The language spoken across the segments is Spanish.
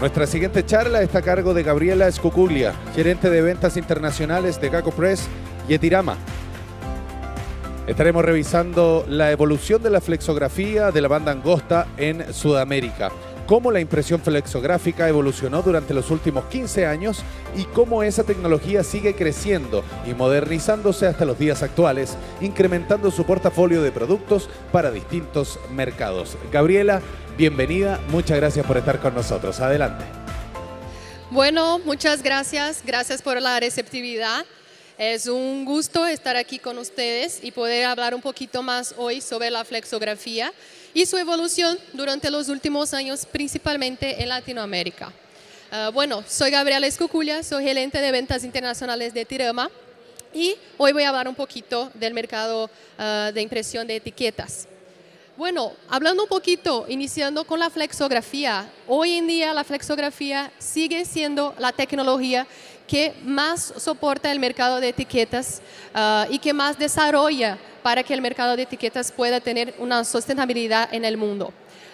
Nuestra siguiente charla está a cargo de Gabriela Escucuglia, gerente de ventas internacionales de Gaco Press y Etirama. Estaremos revisando la evolución de la flexografía de la banda angosta en Sudamérica, cómo la impresión flexográfica evolucionó durante los últimos 15 años y cómo esa tecnología sigue creciendo y modernizándose hasta los días actuales, incrementando su portafolio de productos para distintos mercados. Gabriela, bienvenida, muchas gracias por estar con nosotros. Adelante. Bueno, muchas gracias. Gracias por la receptividad. Es un gusto estar aquí con ustedes y poder hablar un poquito más hoy sobre la flexografía y su evolución durante los últimos años, principalmente en Latinoamérica. Bueno, soy Gabriela Escucuglia, soy gerente de ventas internacionales de Etirama y hoy voy a hablar un poquito del mercado de impresión de etiquetas. Bueno, hablando un poquito, iniciando con la flexografía, hoy en día la flexografía sigue siendo la tecnología que más soporta el mercado de etiquetas y que más desarrolla para que el mercado de etiquetas pueda tener una sostenibilidad en el mundo.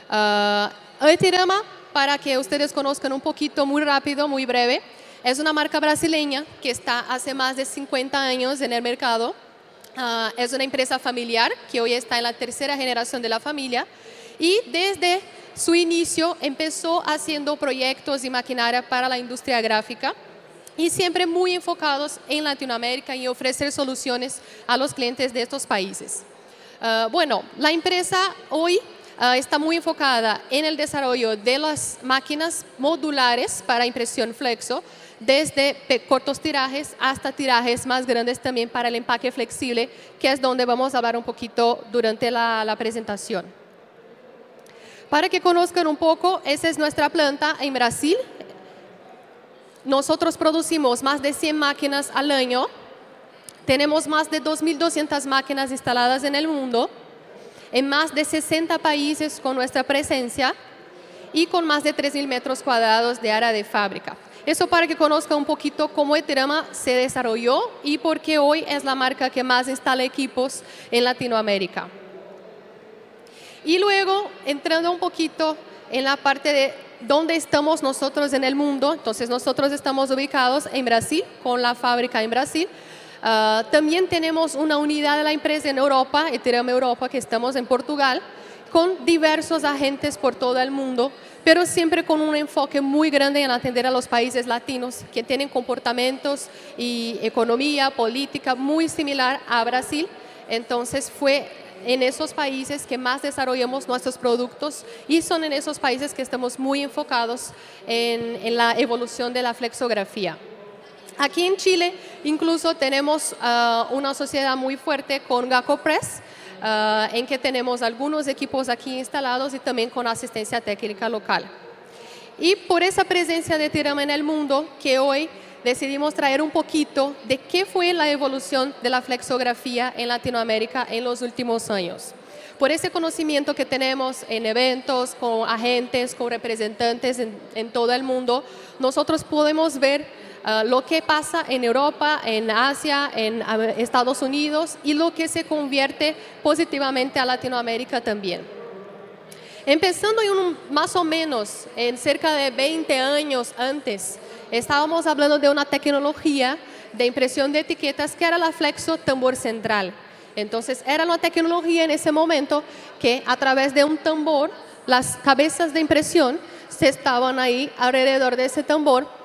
Etirama, para que ustedes conozcan un poquito, muy rápido, muy breve, es una marca brasileña que está hace más de 50 años en el mercado. Es una empresa familiar que hoy está en la tercera generación de la familia y desde su inicio empezó haciendo proyectos y maquinaria para la industria gráfica y siempre muy enfocados en Latinoamérica y ofrecer soluciones a los clientes de estos países. Bueno, la empresa hoy está muy enfocada en el desarrollo de las máquinas modulares para impresión flexo, desde cortos tirajes hasta tirajes más grandes también para el empaque flexible, que es donde vamos a hablar un poquito durante la presentación. Para que conozcan un poco, esa es nuestra planta en Brasil. Nosotros producimos más de 100 máquinas al año. Tenemos más de 2.200 máquinas instaladas en el mundo, en más de 60 países con nuestra presencia y con más de 3.000 metros cuadrados de área de fábrica. Eso para que conozcan un poquito cómo Etirama se desarrolló y por qué hoy es la marca que más instala equipos en Latinoamérica. Y luego, entrando un poquito en la parte de dónde estamos nosotros en el mundo, entonces nosotros estamos ubicados en Brasil, con la fábrica en Brasil. También tenemos una unidad de la empresa en Europa, Etirama Europa, que estamos en Portugal, con diversos agentes por todo el mundo, pero siempre con un enfoque muy grande en atender a los países latinos que tienen comportamientos y economía, política muy similar a Brasil. Entonces fue en esos países que más desarrollamos nuestros productos y son en esos países que estamos muy enfocados en la evolución de la flexografía. Aquí en Chile incluso tenemos una sociedad muy fuerte con Gaco Press, en que tenemos algunos equipos aquí instalados y también con asistencia técnica local. Y por esa presencia de Etirama en el mundo, que hoy decidimos traer un poquito de qué fue la evolución de la flexografía en Latinoamérica en los últimos años. Por ese conocimiento que tenemos en eventos, con agentes, con representantes en todo el mundo, nosotros podemos ver lo que pasa en Europa, en Asia, en Estados Unidos y lo que se convierte positivamente a Latinoamérica también. Empezando más o menos en cerca de 20 años antes, estábamos hablando de una tecnología de impresión de etiquetas que era la flexo tambor central. Entonces era una tecnología en ese momento que a través de un tambor, las cabezas de impresión se estaban ahí alrededor de ese tambor.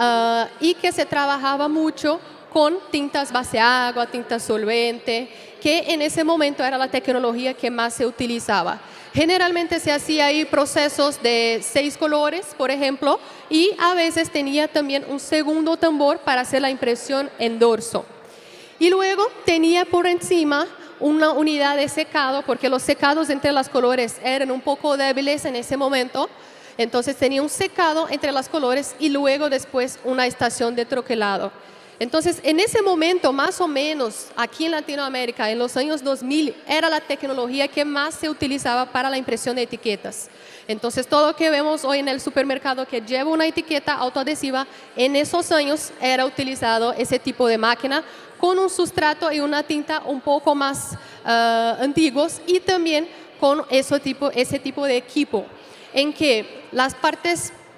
Y que se trabajaba mucho con tintas base agua, tintas solvente, que en ese momento era la tecnología que más se utilizaba. Generalmente se hacía ahí procesos de 6 colores, por ejemplo, y a veces tenía también un segundo tambor para hacer la impresión en dorso. Y luego tenía por encima una unidad de secado, porque los secados entre los colores eran un poco débiles en ese momento. Entonces tenía un secado entre los colores y luego después una estación de troquelado. Entonces en ese momento, más o menos, aquí en Latinoamérica, en los años 2000, era la tecnología que más se utilizaba para la impresión de etiquetas. Entonces todo lo que vemos hoy en el supermercado que lleva una etiqueta autoadhesiva, en esos años era utilizado ese tipo de máquina con un sustrato y una tinta un poco más antiguos y también con ese tipo de equipo en que las partes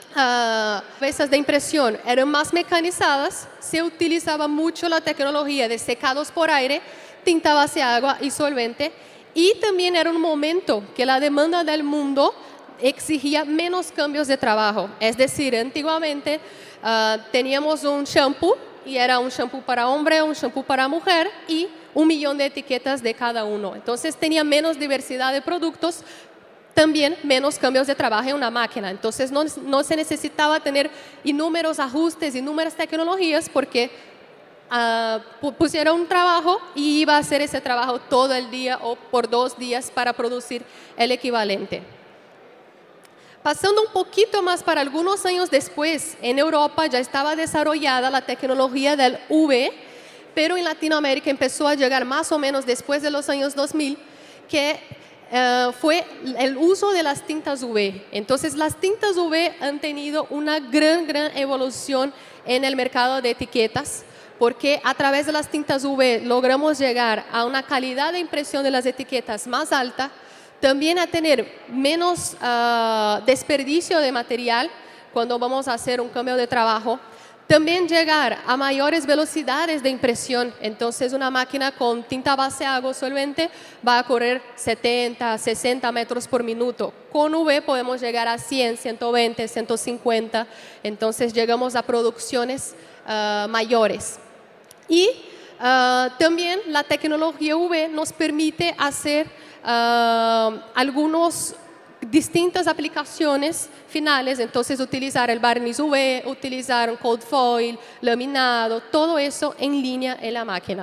cabezas de impresión eran más mecanizadas, se utilizaba mucho la tecnología de secados por aire, tinta base agua y solvente, y también era un momento que la demanda del mundo exigía menos cambios de trabajo. Es decir, antiguamente teníamos un shampoo y era un shampoo para hombre, un shampoo para mujer y 1 millón de etiquetas de cada uno. Entonces tenía menos diversidad de productos, también menos cambios de trabajo en una máquina. Entonces no se necesitaba tener innúmeros ajustes, innúmeras tecnologías, porque pusieron un trabajo y iba a hacer ese trabajo todo el día o por 2 días para producir el equivalente. Pasando un poquito más para algunos años después, en Europa ya estaba desarrollada la tecnología del UV, pero en Latinoamérica empezó a llegar más o menos después de los años 2000, que fue el uso de las tintas UV. Entonces las tintas UV han tenido una gran evolución en el mercado de etiquetas, porque a través de las tintas UV logramos llegar a una calidad de impresión de las etiquetas más alta, también a tener menos desperdicio de material cuando vamos a hacer un cambio de trabajo. También llegar a mayores velocidades de impresión. Entonces una máquina con tinta base agua solvente va a correr 70, 60 metros por minuto. Con UV podemos llegar a 100, 120, 150. Entonces llegamos a producciones mayores. Y también la tecnología UV nos permite hacer algunas distintas aplicaciones finales. Entonces utilizar el barniz UV, utilizar un cold foil, laminado, todo eso en línea en la máquina.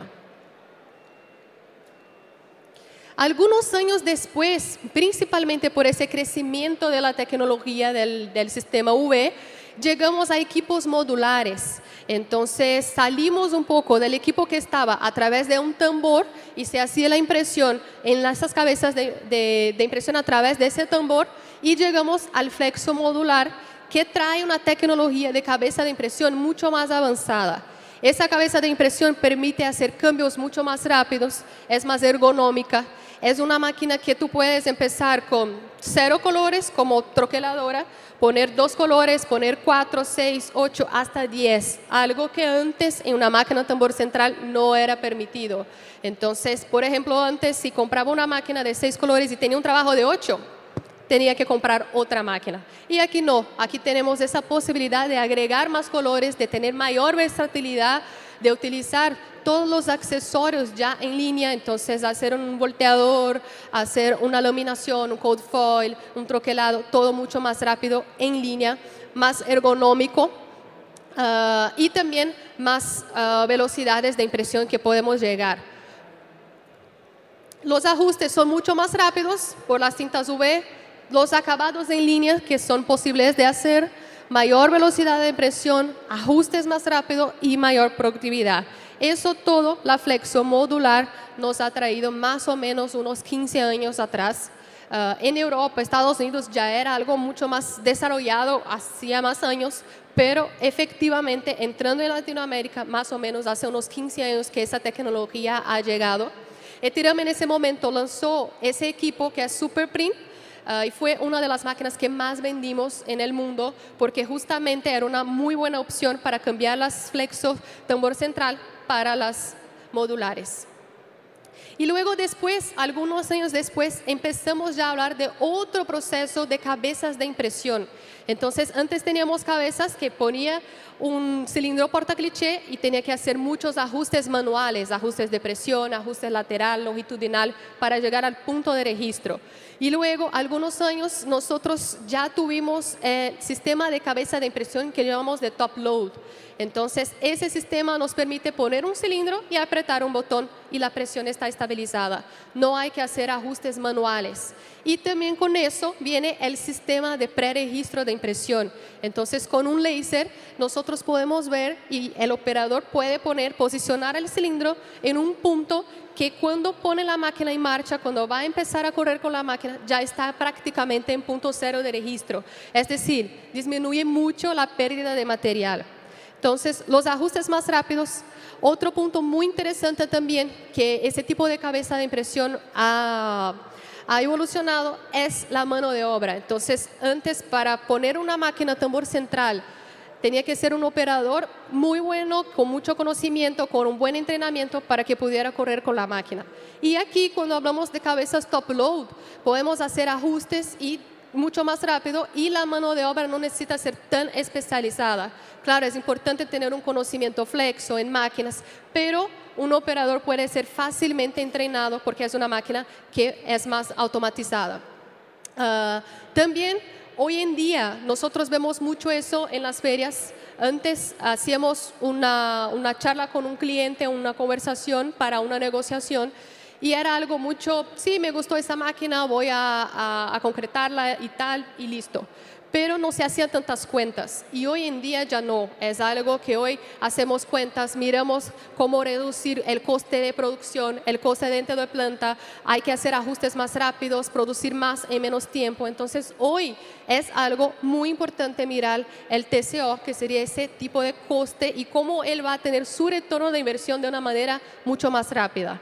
Algunos años después, principalmente por ese crecimiento de la tecnología del sistema UV, llegamos a equipos modulares. Entonces salimos un poco del equipo que estaba a través de un tambor y se hacía la impresión en esas cabezas de impresión a través de ese tambor, y llegamos al flexo modular, que trae una tecnología de cabeza de impresión mucho más avanzada. Esa cabeza de impresión permite hacer cambios mucho más rápidos, es más ergonómica. Es una máquina que tú puedes empezar con 0 colores como troqueladora, poner 2 colores, poner 4, 6, 8, hasta 10. Algo que antes en una máquina tambor central no era permitido. Entonces, por ejemplo, antes si compraba una máquina de 6 colores y tenía un trabajo de 8, tenía que comprar otra máquina. Y aquí no, aquí tenemos esa posibilidad de agregar más colores, de tener mayor versatilidad, de utilizar todos los accesorios ya en línea. Entonces hacer un volteador, hacer una laminación, un cold foil, un troquelado, todo mucho más rápido en línea, más ergonómico y también más velocidades de impresión que podemos llegar. Los ajustes son mucho más rápidos por las tintas UV, los acabados en línea que son posibles de hacer, mayor velocidad de impresión, ajustes más rápido y mayor productividad. Eso todo la flexo modular nos ha traído más o menos unos 15 años atrás. En Europa, Estados Unidos ya era algo mucho más desarrollado hacía más años, pero efectivamente entrando en Latinoamérica más o menos hace unos 15 años que esa tecnología ha llegado. Etirama en ese momento lanzó ese equipo que es SuperPrint, y fue una de las máquinas que más vendimos en el mundo, porque justamente era una muy buena opción para cambiar las flexos tambor central para las modulares. Y luego después, algunos años después, empezamos ya a hablar de otro proceso de cabezas de impresión. Entonces, antes teníamos cabezas que ponía un cilindro portacliché y tenía que hacer muchos ajustes manuales, ajustes de presión, ajustes lateral, longitudinal, para llegar al punto de registro. Y luego, algunos años, nosotros ya tuvimos el sistema de cabeza de impresión que llamamos de top load. Entonces, ese sistema nos permite poner un cilindro y apretar un botón y la presión está estabilizada. No hay que hacer ajustes manuales. Y también con eso viene el sistema de preregistro de impresión. Entonces, con un láser nosotros podemos ver y el operador puede posicionar el cilindro en un punto que cuando pone la máquina en marcha, cuando va a empezar a correr con la máquina, ya está prácticamente en punto cero de registro. Es decir, disminuye mucho la pérdida de material. Entonces, los ajustes más rápidos, Otro punto muy interesante también, que ese tipo de cabeza de impresión ha evolucionado, es la mano de obra. Entonces, antes, para poner una máquina tambor central, tenía que ser un operador muy bueno, con mucho conocimiento, con un buen entrenamiento para que pudiera correr con la máquina. Y aquí, cuando hablamos de cabezas top load, podemos hacer ajustes y mucho más rápido, y la mano de obra no necesita ser tan especializada. Claro, es importante tener un conocimiento flexo en máquinas, pero un operador puede ser fácilmente entrenado porque es una máquina que es más automatizada. También, hoy en día, nosotros vemos mucho eso en las ferias. Antes hacíamos una charla con un cliente, una conversación para una negociación, y era algo mucho, sí, me gustó esa máquina, voy a concretarla y tal, y listo. Pero no se hacían tantas cuentas, y hoy en día ya no. Es algo que hoy hacemos cuentas, miramos cómo reducir el coste de producción, el coste dentro de planta, hay que hacer ajustes más rápidos, producir más en menos tiempo. Entonces hoy es algo muy importante mirar el TCO, que sería ese tipo de coste, y cómo él va a tener su retorno de inversión de una manera mucho más rápida.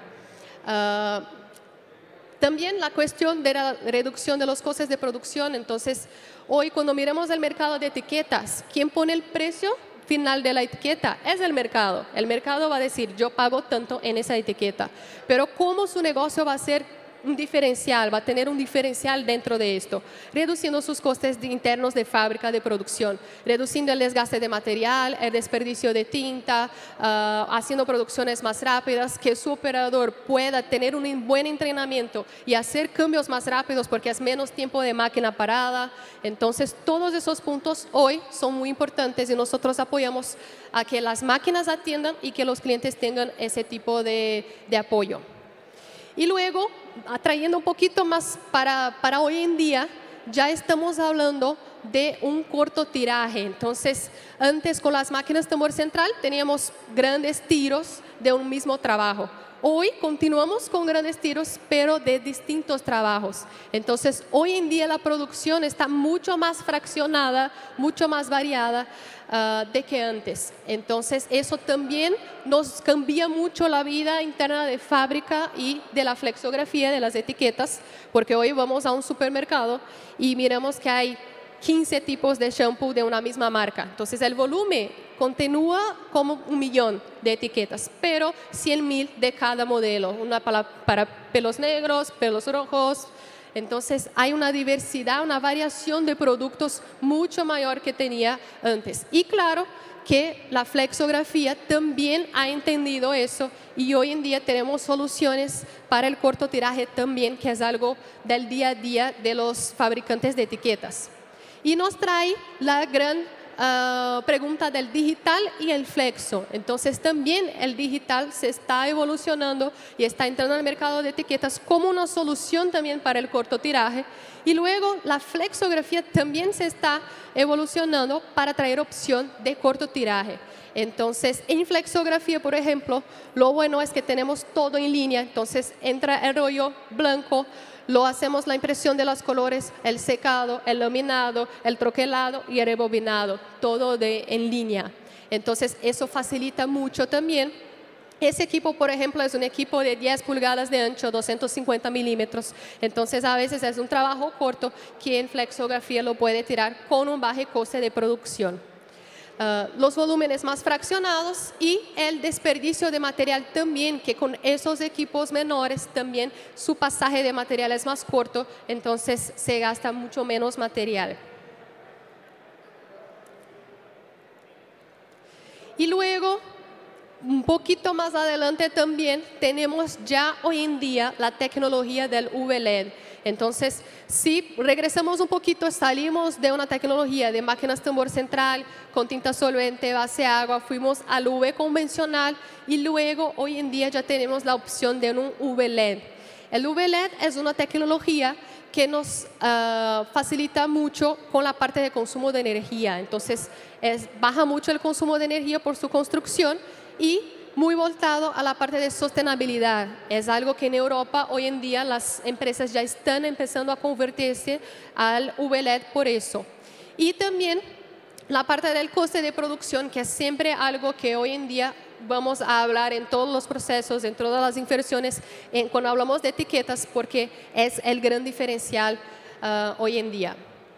También la cuestión de la reducción de los costes de producción. Entonces, hoy cuando miramos el mercado de etiquetas, ¿quién pone el precio final de la etiqueta? Es el mercado. El mercado va a decir, yo pago tanto en esa etiqueta. Pero ¿cómo su negocio va a ser un diferencial, va a tener un diferencial dentro de esto? Reduciendo sus costes internos de fábrica, de producción, reduciendo el desgaste de material, el desperdicio de tinta, haciendo producciones más rápidas, que su operador pueda tener un buen entrenamiento y hacer cambios más rápidos porque es menos tiempo de máquina parada. Entonces, todos esos puntos hoy son muy importantes, y nosotros apoyamos a que las máquinas atiendan y que los clientes tengan ese tipo de apoyo. Y luego, atrayendo un poquito más para hoy en día, ya estamos hablando de un corto tiraje. Entonces, antes con las máquinas tambor central teníamos grandes tiros de un mismo trabajo. Hoy continuamos con grandes tiros, pero de distintos trabajos. Entonces, hoy en día la producción está mucho más fraccionada, mucho más variada de que antes. Entonces, eso también nos cambia mucho la vida interna de fábrica y de la flexografía de las etiquetas, porque hoy vamos a un supermercado y miramos que hay 15 tipos de shampoo de una misma marca. Entonces, el volumen continúa como 1 millón de etiquetas, pero 100.000 de cada modelo. Una para pelos negros, pelos rojos. Entonces, hay una diversidad, una variación de productos mucho mayor que tenía antes. Y claro que la flexografía también ha entendido eso, y hoy en día tenemos soluciones para el corto tiraje también, que es algo del día a día de los fabricantes de etiquetas. Y nos trae la gran pregunta del digital y el flexo. Entonces, también el digital se está evolucionando y está entrando al mercado de etiquetas como una solución también para el corto tiraje. Y luego la flexografía también se está evolucionando para traer opción de corto tiraje. Entonces, en flexografía, por ejemplo, lo bueno es que tenemos todo en línea. Entonces, entra el rollo blanco, lo hacemos la impresión de los colores, el secado, el laminado, el troquelado y el rebobinado, todo en línea. Entonces, eso facilita mucho también. Ese equipo, por ejemplo, es un equipo de 10 pulgadas de ancho, 250 milímetros. Entonces, a veces es un trabajo corto que en flexografía lo puede tirar con un bajo coste de producción. Los volúmenes más fraccionados y el desperdicio de material también, que con esos equipos menores también su pasaje de material es más corto, entonces se gasta mucho menos material. Y luego, un poquito más adelante también tenemos ya hoy en día la tecnología del UV-LED. Entonces, si regresamos un poquito, salimos de una tecnología de máquinas tambor central con tinta solvente, base agua, fuimos al UV convencional, y luego hoy en día ya tenemos la opción de un UV-LED. El UV-LED es una tecnología que nos facilita mucho con la parte de consumo de energía. Entonces, baja mucho el consumo de energía por su construcción y muy voltado a la parte de sostenibilidad. Es algo que en Europa hoy en día las empresas ya están empezando a convertirse al UV-LED por eso. Y también la parte del coste de producción, que es siempre algo que hoy en día vamos a hablar en todos los procesos, en todas las inversiones, cuando hablamos de etiquetas, porque es el gran diferencial hoy en día.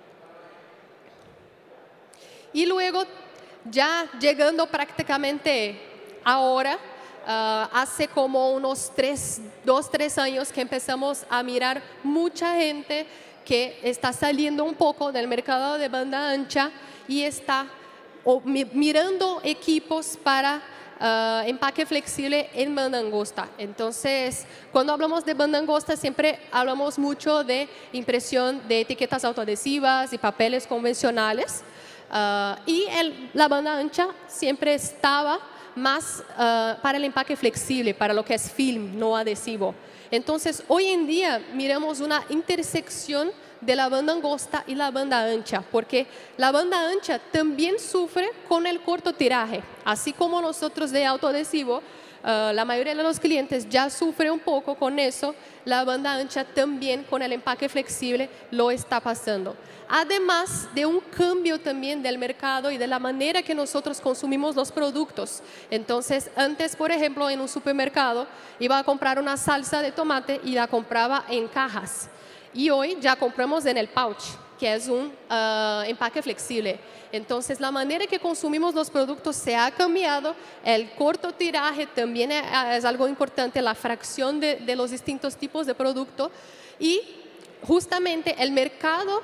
Y luego, ya llegando prácticamente ahora, hace como unos 2-3 años que empezamos a mirar mucha gente que está saliendo un poco del mercado de banda ancha y está mirando equipos para empaque flexible en banda angosta. Entonces, cuando hablamos de banda angosta, siempre hablamos mucho de impresión de etiquetas autoadhesivas y papeles convencionales. Y la banda ancha siempre estaba más para el empaque flexible, para lo que es film, no adhesivo. Entonces, hoy en día miramos una intersección de la banda angosta y la banda ancha, porque la banda ancha también sufre con el corto tiraje. Así como nosotros de autoadhesivo, la mayoría de los clientes ya sufre un poco con eso, la banda ancha también con el empaque flexible lo está pasando. Además de un cambio también del mercado y de la manera que nosotros consumimos los productos. Entonces, antes, por ejemplo, en un supermercado, iba a comprar una salsa de tomate y la compraba en cajas. Y hoy ya compramos en el pouch, que es un empaque flexible. Entonces, la manera que consumimos los productos se ha cambiado. El corto tiraje también es algo importante, la fracción de los distintos tipos de producto. Y justamente el mercado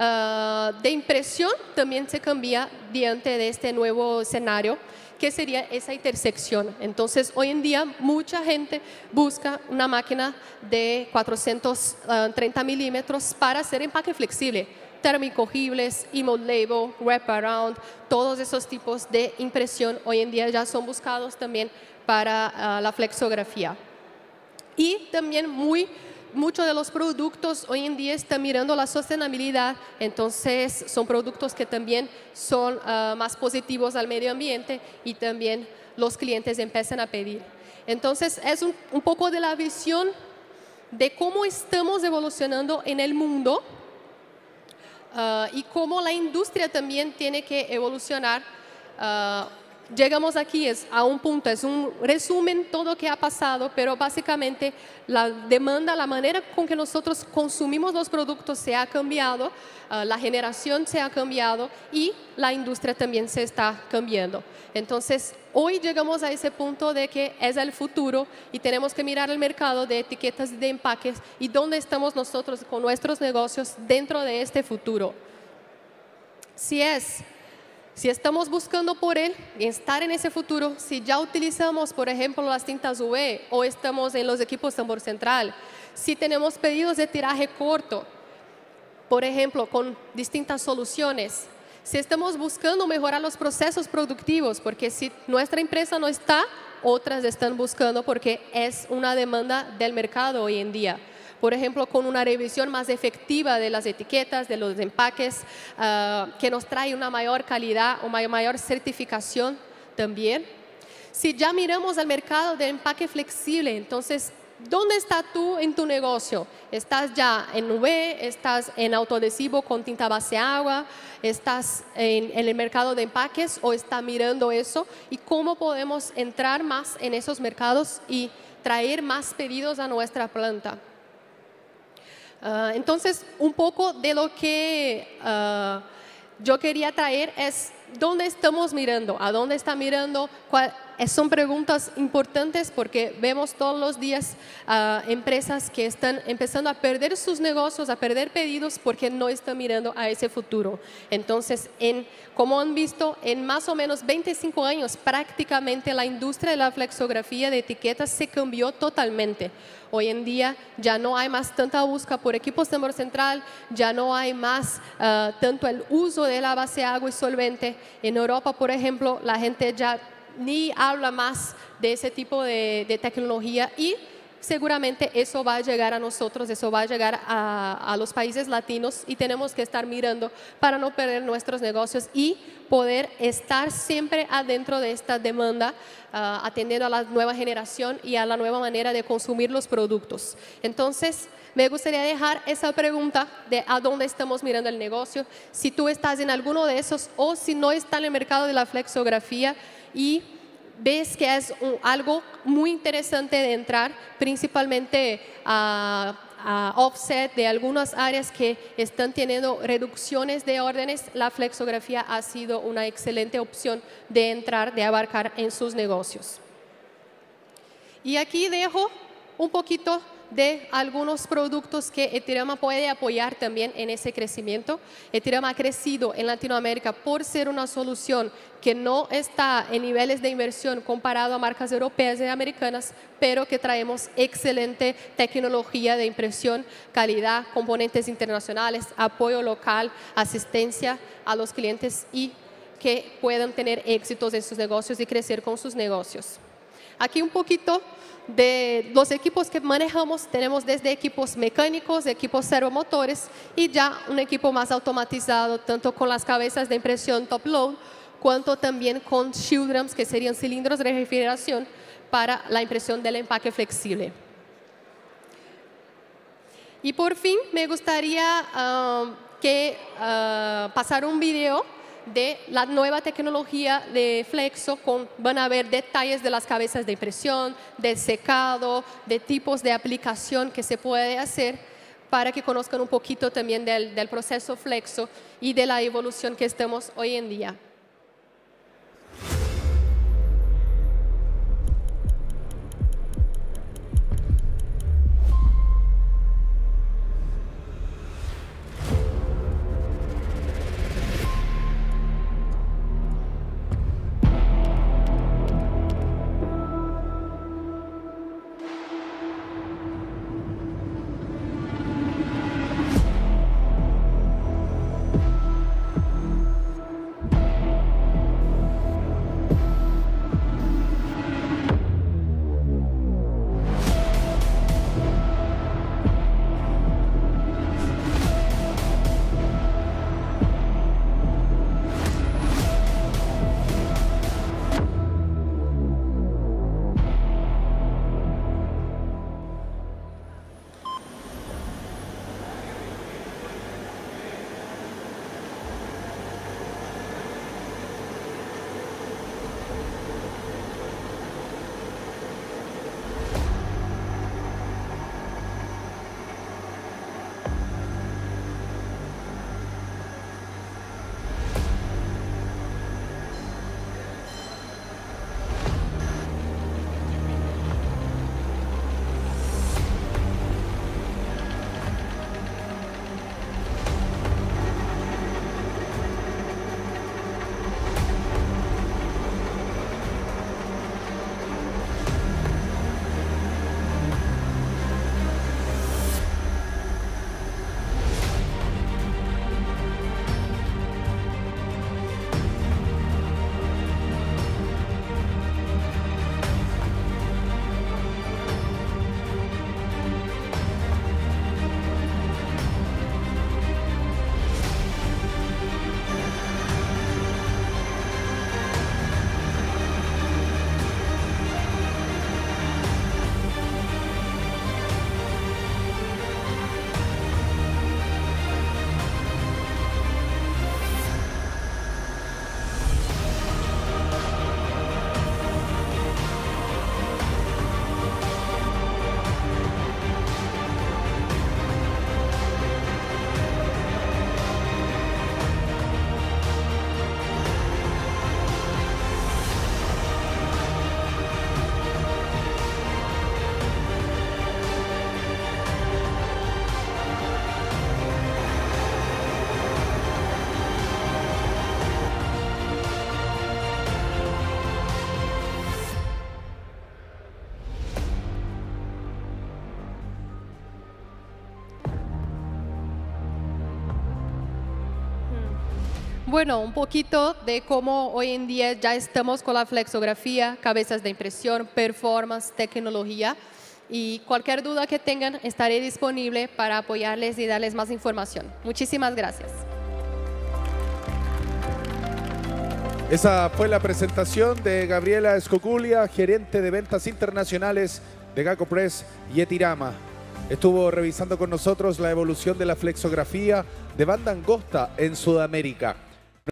de impresión también se cambia diante de este nuevo escenario, que sería esa intersección. Entonces, hoy en día, mucha gente busca una máquina de 430 milímetros para hacer empaque flexible, termocogibles, e-mold-label, wrap-around, todos esos tipos de impresión hoy en día ya son buscados también para la flexografía. Y también muchos de los productos hoy en día están mirando la sostenibilidad, entonces son productos que también son más positivos al medio ambiente y también los clientes empiezan a pedir. Entonces es un poco de la visión de cómo estamos evolucionando en el mundo y cómo la industria también tiene que evolucionar. Llegamos aquí a un punto, es un resumen todo lo que ha pasado, pero básicamente la demanda, la manera con que nosotros consumimos los productos se ha cambiado, la generación se ha cambiado y la industria también se está cambiando. Entonces, hoy llegamos a ese punto de que es el futuro y tenemos que mirar el mercado de etiquetas y de empaques y dónde estamos nosotros con nuestros negocios dentro de este futuro. Si estamos buscando por él, estar en ese futuro, si ya utilizamos, por ejemplo, las tintas UV o estamos en los equipos tambor central, si tenemos pedidos de tiraje corto, por ejemplo, con distintas soluciones, si estamos buscando mejorar los procesos productivos, porque si nuestra empresa no está, otras están buscando porque es una demanda del mercado hoy en día. Por ejemplo, con una revisión más efectiva de las etiquetas, de los empaques, que nos trae una mayor calidad, una mayor certificación también. Si ya miramos al mercado de empaque flexible, entonces, ¿dónde estás tú en tu negocio? ¿Estás ya en UV? ¿Estás en autoadhesivo con tinta base agua? ¿Estás en el mercado de empaques o estás mirando eso? ¿Y cómo podemos entrar más en esos mercados y traer más pedidos a nuestra planta? Entonces, un poco de lo que yo quería traer es dónde estamos mirando, a dónde está mirando, son preguntas importantes porque vemos todos los días empresas que están empezando a perder sus negocios, a perder pedidos porque no están mirando a ese futuro. Entonces, como han visto, en más o menos 25 años prácticamente la industria de la flexografía de etiquetas se cambió totalmente. Hoy en día ya no hay más tanta búsqueda por equipos tambor central, ya no hay más tanto el uso de la base agua y solvente. En Europa, por ejemplo, la gente ya ni habla más de ese tipo de tecnología y seguramente eso va a llegar a nosotros, eso va a llegar a los países latinos y tenemos que estar mirando para no perder nuestros negocios y poder estar siempre adentro de esta demanda, atendiendo a la nueva generación y a la nueva manera de consumir los productos. Entonces, me gustaría dejar esa pregunta de a dónde estamos mirando el negocio, si tú estás en alguno de esos o si no está en el mercado de la flexografía y ves que es algo muy interesante de entrar, principalmente a offset de algunas áreas que están teniendo reducciones de órdenes, la flexografía ha sido una excelente opción de entrar, de abarcar en sus negocios. Y aquí dejo un poquito de algunos productos que Etirama puede apoyar también en ese crecimiento. Etirama ha crecido en Latinoamérica por ser una solución que no está en niveles de inversión comparado a marcas europeas y americanas, pero que traemos excelente tecnología de impresión, calidad, componentes internacionales, apoyo local, asistencia a los clientes y que puedan tener éxitos en sus negocios y crecer con sus negocios. Aquí un poquito de los equipos que manejamos, tenemos desde equipos mecánicos, equipos servomotores y ya un equipo más automatizado, tanto con las cabezas de impresión top load, cuanto también con shield drums, que serían cilindros de refrigeración para la impresión del empaque flexible. Y por fin me gustaría pasar un video de la nueva tecnología de Flexo, van a ver detalles de las cabezas de impresión, del secado, de tipos de aplicación que se puede hacer para que conozcan un poquito también del proceso Flexo y de la evolución que estamos hoy en día. Bueno, un poquito de cómo hoy en día ya estamos con la flexografía, cabezas de impresión, performance, tecnología. Y cualquier duda que tengan, estaré disponible para apoyarles y darles más información. Muchísimas gracias. Esa fue la presentación de Gabriela Escoculia, gerente de ventas internacionales de Gaco Press y Etirama. Estuvo revisando con nosotros la evolución de la flexografía de banda angosta en Sudamérica.